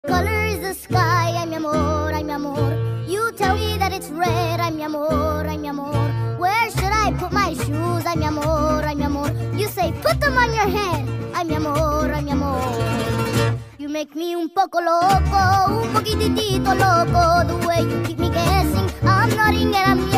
Color is the sky, ay mi amor, ay mi amor. You tell me that it's red, ay mi amor, ay mi amor. Where should I put my shoes, ay mi amor, ay mi amor. You say put them on your head, ay mi amor, ay mi amor. You make me un poco loco, un poquitito loco. The way you keep me guessing, I'm nodding and I'm